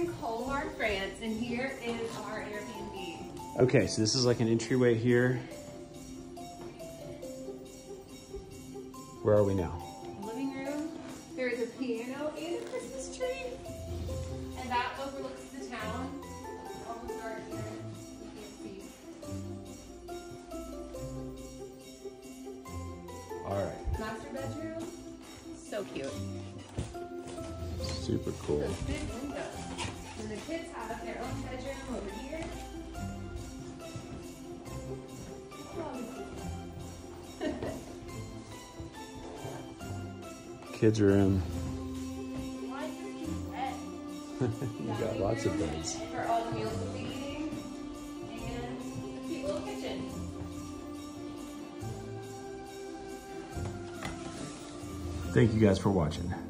in Colmar, France, and here is our Airbnb. Okay, so this is like an entryway here. Where are we now? Living room. There is a piano and a Christmas tree. And that overlooks the town. Almost dark here. You can't see. All right. Master bedroom. So cute. Super cool. Those big windows. And the kids have their own bedroom over here. Kids' room. Why do you keep red? You got lots of beds. For all the meals we'll be eating. And a cute little kitchen. Thank you guys for watching.